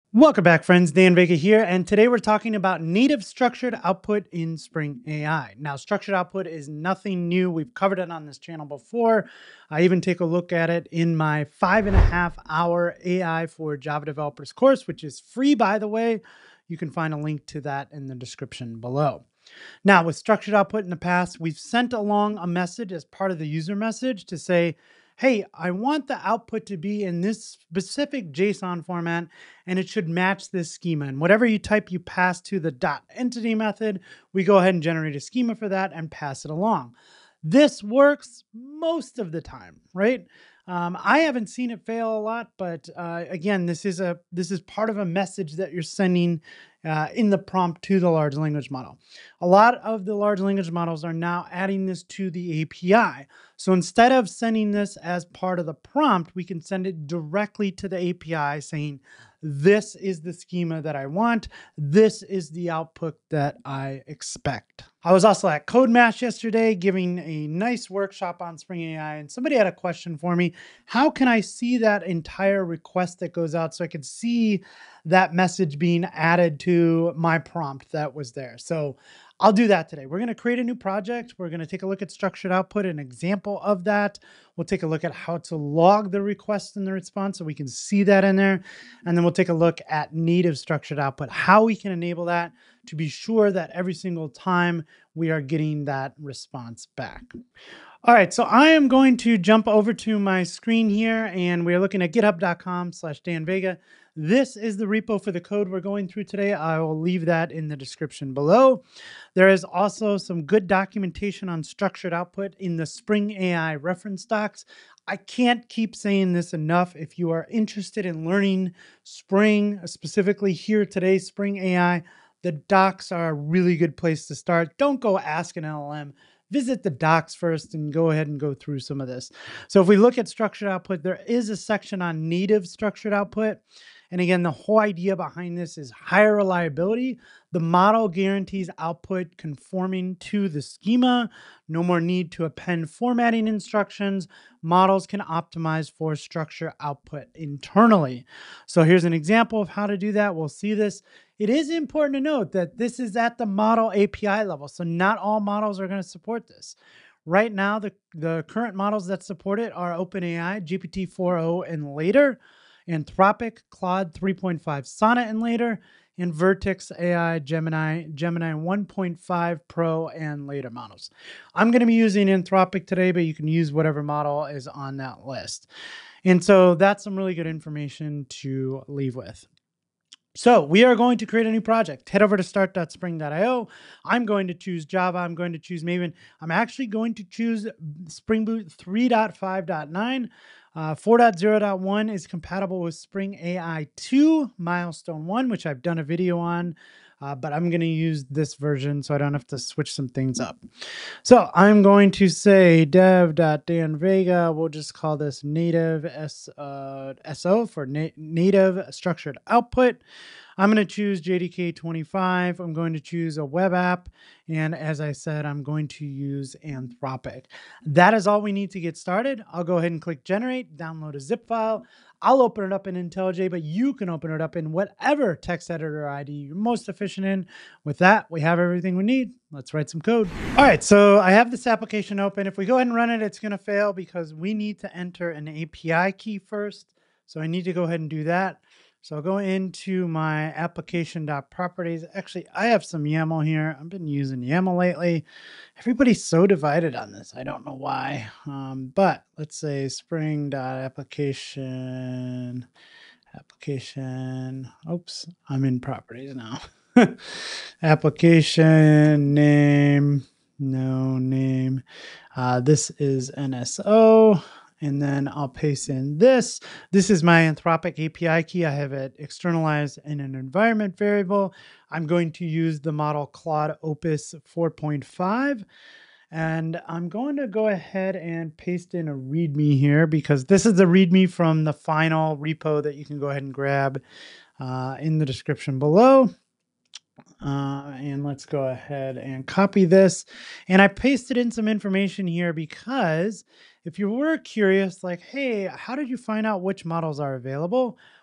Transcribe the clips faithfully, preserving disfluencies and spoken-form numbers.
Welcome back, friends. Dan Vega here, and today we're talking about native structured output in Spring A I. Now, structured output is nothing new. We've covered it on this channel before. I even take a look at it in my five and a half hour A I for Java developers course, which is free, by the way. You can find a link to that in the description below. Now, with structured output in the past, we've sent along a message as part of the user message to say, hey, I want the output to be in this specific JSON format, and it should match this schema. And whatever you type, you pass to the dot entity method. We go ahead and generate a schema for that and pass it along. This works most of the time, right? Um, I haven't seen it fail a lot, but uh, again, this is a this is part of a message that you're sending uh, in the prompt to the large language model. A lot of the large language models are now adding this to the A P I. So instead of sending this as part of the prompt, we can send it directly to the A P I saying, this is the schema that I want. This is the output that I expect. I was also at CodeMash yesterday giving a nice workshop on Spring A I, and somebody had a question for me. How can I see that entire request that goes out so I could see that message being added to my prompt that was there? So I'll do that today. We're going to create a new project. We're going to take a look at structured output, an example of that. We'll take a look at how to log the request and the response so we can see that in there. And then we'll take a look at native structured output, how we can enable that to be sure that every single time we are getting that response back. All right, so I am going to jump over to my screen here, and we're looking at github dot com slash Dan Vega. This is the repo for the code we're going through today. I will leave that in the description below. There is also some good documentation on structured output in the Spring A I reference docs. I can't keep saying this enough. If you are interested in learning Spring, specifically here today, Spring A I, the docs are a really good place to start. Don't go ask an L L M. Visit the docs first and go ahead and go through some of this. So if we look at structured output, there is a section on native structured output. And again, the whole idea behind this is higher reliability. The model guarantees output conforming to the schema. No more need to append formatting instructions. Models can optimize for structure output internally. So here's an example of how to do that. We'll see this. It is important to note that this is at the model A P I level, so not all models are going to support this. Right now, the, the current models that support it are OpenAI, G P T four point oh and later, Anthropic, Claude three point five Sonnet and later, and Vertex A I, Gemini, Gemini one point five Pro and later models. I'm going to be using Anthropic today, but you can use whatever model is on that list. And so that's some really good information to leave with. So we are going to create a new project. Head over to start dot spring dot i o. I'm going to choose Java. I'm going to choose Maven. I'm actually going to choose Spring Boot three point five point nine. Uh, four point zero point one is compatible with Spring A I two Milestone one, which I've done a video on. Uh, but I'm going to use this version so I don't have to switch some things up. So I'm going to say dev dot dan vega. We'll just call this native S, uh, S O for na native structured output. I'm going to choose J D K twenty-five. I'm going to choose a web app. And as I said, I'm going to use Anthropic. That is all we need to get started. I'll go ahead and click generate, download a zip file. I'll open it up in IntelliJ, but you can open it up in whatever text editor I D you're most efficient in. With that, we have everything we need. Let's write some code. All right, so I have this application open. If we go ahead and run it, it's going to fail because we need to enter an A P I key first. So I need to go ahead and do that. So I'll go into my application.properties. Actually, I have some YAML here. I've been using YAML lately. Everybody's so divided on this. I don't know why. Um, but let's say spring.application, application. Oops, I'm in properties now. Application name, no name. Uh, this is N S O. And then I'll paste in this. This is my Anthropic A P I key. I have it externalized in an environment variable. I'm going to use the model Claude Opus four point five. And I'm going to go ahead and paste in a README here because this is the README from the final repo that you can go ahead and grab uh, in the description below. Uh, and let's go ahead and copy this. And I pasted in some information here because if you were curious, like, hey, how did you find out which models are available?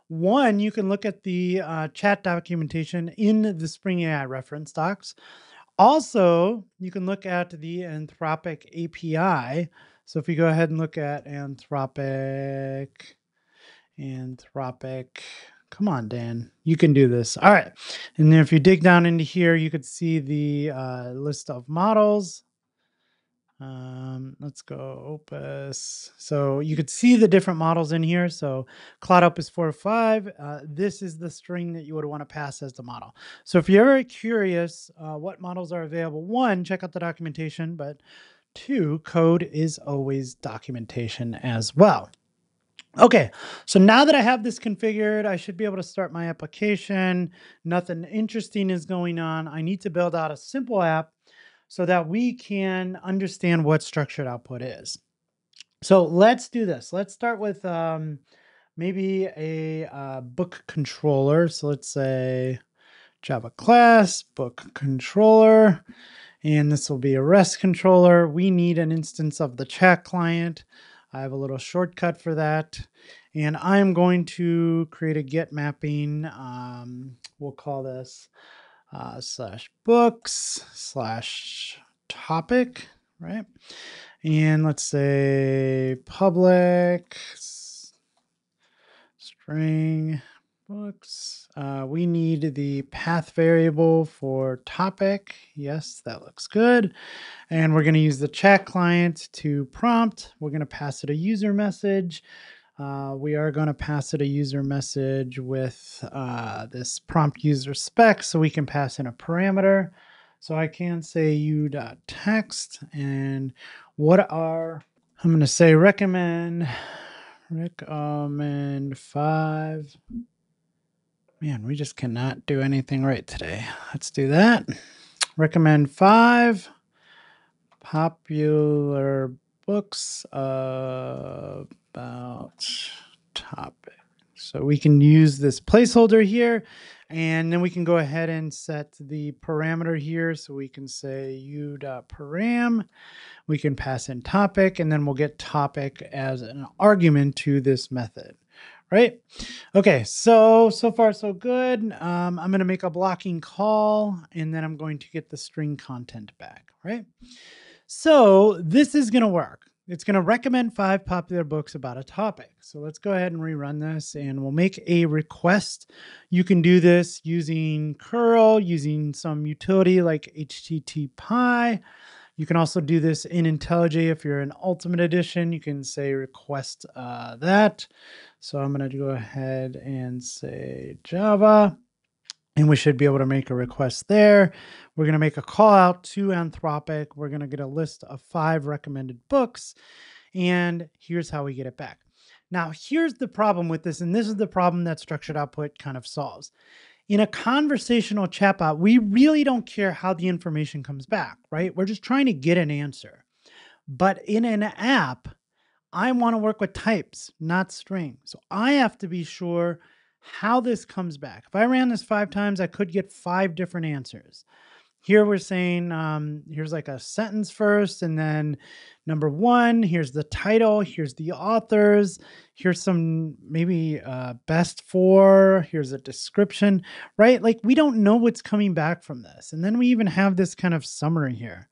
One, you can look at the uh, chat documentation in the Spring A I reference docs. Also, you can look at the Anthropic A P I. So if we go ahead and look at Anthropic, Anthropic, come on, Dan, you can do this. All right. And then if you dig down into here, you could see the uh, list of models. Um, let's go Opus. So you could see the different models in here. So Cloud Opus four oh five, uh, this is the string that you would want to pass as the model. So if you're ever curious uh, what models are available, one, check out the documentation, but two, code is always documentation as well. Okay, so now that I have this configured, I should be able to start my application. Nothing interesting is going on. I need to build out a simple app so that we can understand what structured output is. So let's do this. Let's start with um, maybe a uh, book controller. So let's say Java class, book controller, and this will be a REST controller. We need an instance of the chat client. I have a little shortcut for that. And I'm going to create a get mapping. Um, we'll call this Uh, slash books slash topic, right? And let's say public string books. Uh, we need the path variable for topic. Yes, that looks good. And we're going to use the chat client to prompt. We're going to pass it a user message. Uh, we are going to pass it a user message with uh, this prompt user spec, so we can pass in a parameter. So I can say u.text, and what are, I'm going to say recommend, recommend five. Man, we just cannot do anything right today. Let's do that. Recommend five popular books uh, about topic. So we can use this placeholder here, and then we can go ahead and set the parameter here. So we can say u.param. We can pass in topic, and then we'll get topic as an argument to this method, right? Okay, so, so far so good. Um, I'm gonna make a blocking call, and then I'm going to get the string content back, right? So this is gonna work. It's going to recommend five popular books about a topic. So let's go ahead and rerun this, and we'll make a request. You can do this using curl, using some utility like H T T P. You can also do this in IntelliJ. If you're in Ultimate Edition, you can say request uh, that. So I'm going to go ahead and say Java. And we should be able to make a request there. We're going to make a call out to Anthropic. We're going to get a list of five recommended books. And here's how we get it back. Now, here's the problem with this. And this is the problem that structured output kind of solves. In a conversational chatbot, we really don't care how the information comes back, right? We're just trying to get an answer. But in an app, I want to work with types, not string. So I have to be sure how this comes back. If I ran this five times, I could get five different answers. Here we're saying, um, here's like a sentence first, and then number one, here's the title, here's the authors, here's some maybe uh, best for, here's a description, right? Like we don't know what's coming back from this. And then we even have this kind of summary here.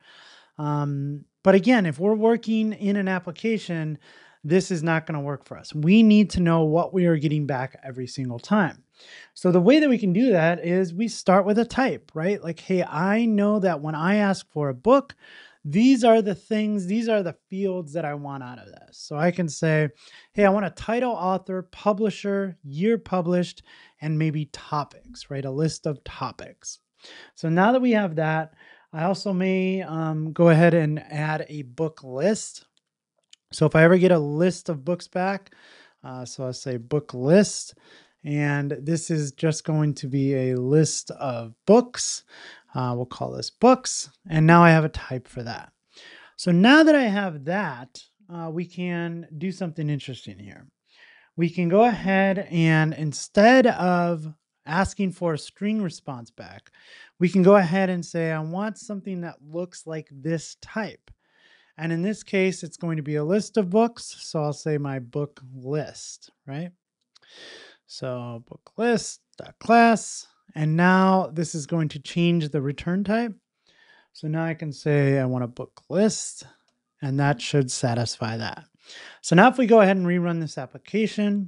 Um, but again, if we're working in an application, this is not going to work for us. We need to know what we are getting back every single time. So the way that we can do that is we start with a type, right? Like, hey, I know that when I ask for a book, these are the things, these are the fields that I want out of this. So I can say, hey, I want a title, author, publisher, year published, and maybe topics, right? A list of topics. So now that we have that, I also may um, go ahead and add a book list. So if I ever get a list of books back, uh, so I'll say book list, and this is just going to be a list of books. Uh, we'll call this books, and now I have a type for that. So now that I have that, uh, we can do something interesting here. We can go ahead and instead of asking for a string response back, we can go ahead and say, I want something that looks like this type. And in this case, it's going to be a list of books. So I'll say my book list, right? So book list dot class, and now this is going to change the return type. So now I can say I want a book list, and that should satisfy that. So now if we go ahead and rerun this application,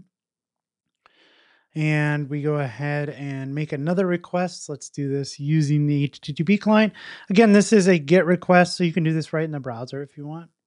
and we go ahead and make another request. Let's do this using the H T T P client. Again, this is a GET request, so you can do this right in the browser if you want.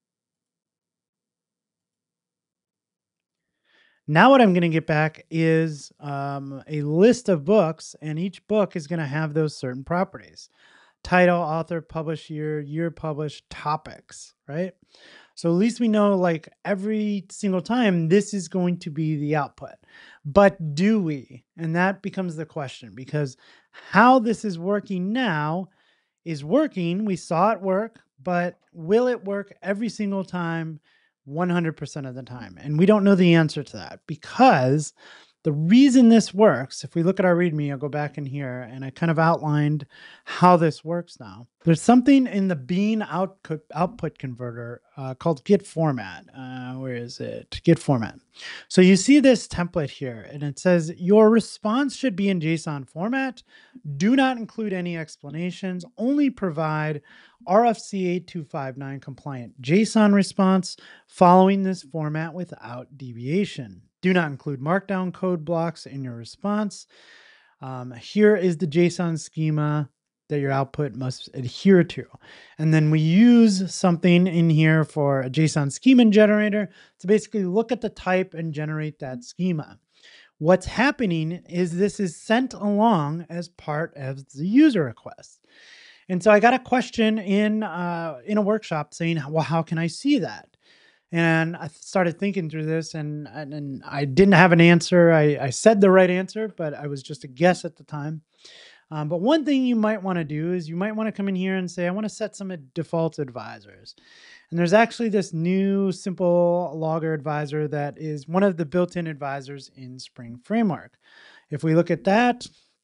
Now what I'm going to get back is um, a list of books, and each book is going to have those certain properties. Title, author, publish year, year published, topics, right? So at least we know, like, every single time this is going to be the output. But do we? And that becomes the question, because how this is working now is working. We saw it work, but will it work every single time, one hundred percent of the time? And we don't know the answer to that, because the reason this works, if we look at our README, I'll go back in here and I kind of outlined how this works now. There's something in the bean output, output converter uh, called get format. Uh, where is it? Get format. So you see this template here, and it says your response should be in JSON format. Do not include any explanations. Only provide R F C eight two five nine compliant JSON response following this format without deviation. Do not include markdown code blocks in your response. Um, here is the JSON schema that your output must adhere to. And then we use something in here for a JSON schema generator to basically look at the type and generate that schema. What's happening is this is sent along as part of the user request. And so I got a question in, uh, in a workshop saying, well, how can I see that? And I started thinking through this, and, and, and I didn't have an answer. I, I said the right answer, but I was just a guess at the time. Um, but one thing you might want to do is you might want to come in here and say, I want to set some default advisors. And there's actually this new SimpleLoggerAdvisor that is one of the built-in advisors in Spring Framework. If we look at that,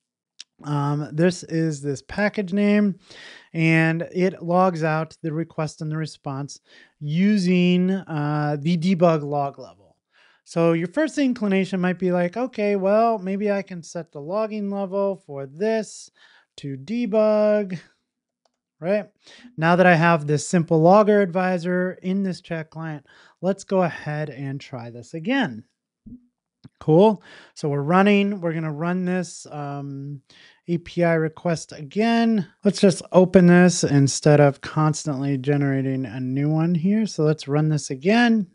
Um, this is this package name, and it logs out the request and the response using uh, the debug log level. So your first inclination might be like, okay, well, maybe I can set the logging level for this to debug, right? Now that I have this SimpleLoggerAdvisor in this chat client, let's go ahead and try this again. Cool. So we're running, we're going to run this um, A P I request again. Let's just open this instead of constantly generating a new one here. So let's run this again.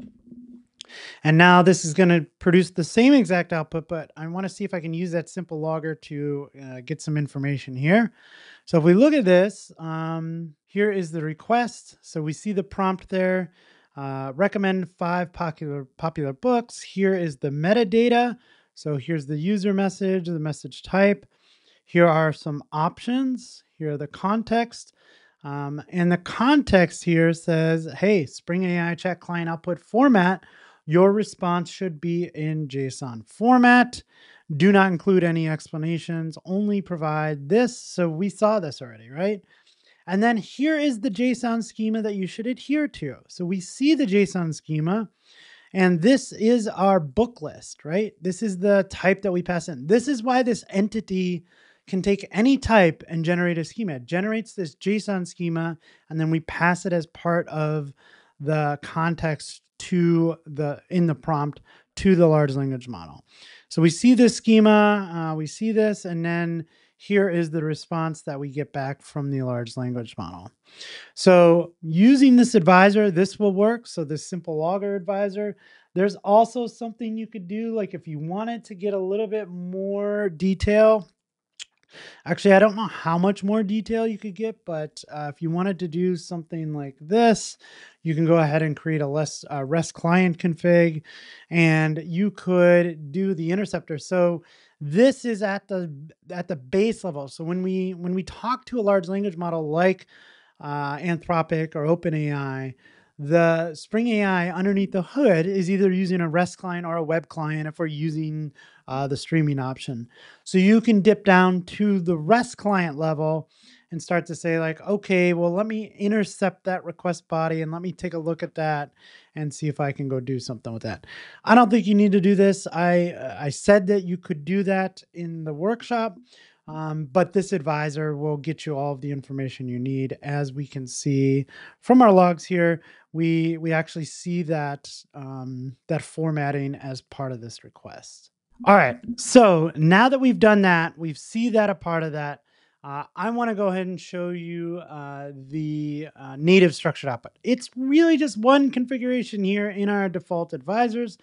And now this is going to produce the same exact output, but I want to see if I can use that simple logger to uh, get some information here. So if we look at this, um, here is the request. So we see the prompt there. Uh, recommend five popular popular books. Here is the metadata. So here's the user message, the message type. Here are some options. Here are the context. Um, and the context here says, hey, Spring A I chat client output format. Your response should be in JSON format. Do not include any explanations. Only provide this. So we saw this already, right? And then here is the JSON schema that you should adhere to. So we see the JSON schema, and this is our book list, right? This is the type that we pass in. This is why this entity can take any type and generate a schema. It generates this JSON schema, and then we pass it as part of the context to the, in the prompt to the large language model. So we see this schema, uh, we see this, and then here is the response that we get back from the large language model. So using this advisor, this will work. So this SimpleLoggerAdvisor. There's also something you could do, like if you wanted to get a little bit more detail. Actually, I don't know how much more detail you could get, but uh, if you wanted to do something like this, you can go ahead and create a less, uh, REST client config, and you could do the interceptor. So this is at the at the base level. So when we when we talk to a large language model like uh, Anthropic or OpenAI, the Spring A I underneath the hood is either using a REST client or a web client if we're using uh, the streaming option. So you can dip down to the REST client level and start to say like, okay, well, let me intercept that request body and let me take a look at that and see if I can go do something with that. I don't think you need to do this. I, uh, I said that you could do that in the workshop, um, but this advisor will get you all of the information you need. As we can see from our logs here, we, we actually see that, um, that formatting as part of this request. All right, so now that we've done that, we've see that a part of that, uh, I want to go ahead and show you uh, the uh, native structured output. It's really just one configuration here in our default advisors,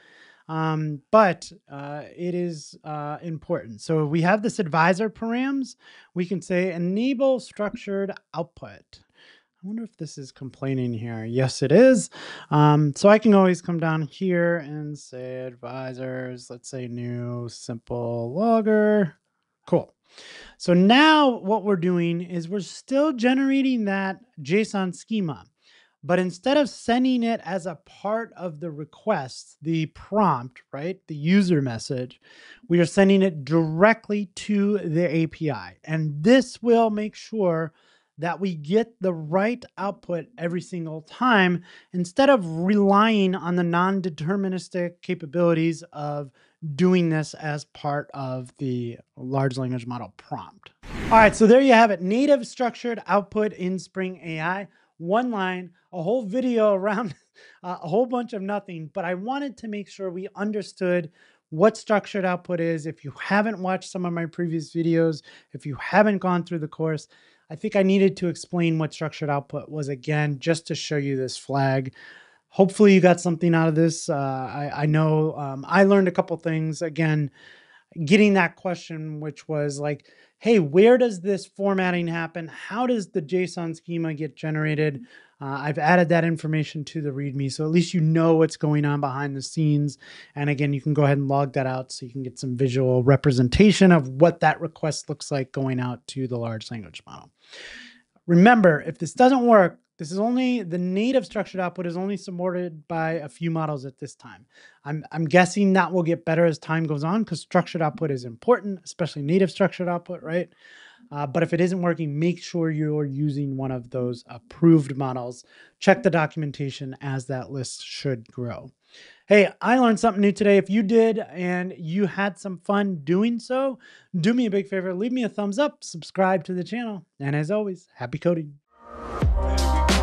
um, but uh, it is uh, important. So we have this advisor params. We can say enable structured output. I wonder if this is complaining here. Yes, it is. Um, so I can always come down here and say advisors, let's say new simple logger. Cool. So now what we're doing is we're still generating that JSON schema, but instead of sending it as a part of the request, the prompt, right, the user message, we are sending it directly to the A P I. And this will make sure that we get the right output every single time instead of relying on the non-deterministic capabilities of doing this as part of the large language model prompt. All right, so there you have it. Native structured output in Spring A I. One line, a whole video around uh, a whole bunch of nothing, but I wanted to make sure we understood what structured output is. If you haven't watched some of my previous videos, if you haven't gone through the course, I think I needed to explain what structured output was again, just to show you this flag. Hopefully you got something out of this. Uh, I, I know um, I learned a couple things. Again, getting that question, which was like, hey, where does this formatting happen? How does the JSON schema get generated? Uh, I've added that information to the README, so at least you know what's going on behind the scenes. And again, you can go ahead and log that out so you can get some visual representation of what that request looks like going out to the large language model. Remember, if this doesn't work, this is only, the native structured output is only supported by a few models at this time. I'm, I'm guessing that will get better as time goes on because structured output is important, especially native structured output, right? Uh, but if it isn't working, make sure you're using one of those approved models. Check the documentation as that list should grow. Hey, I learned something new today. If you did and you had some fun doing so, do me a big favor, leave me a thumbs up, subscribe to the channel, and as always, happy coding.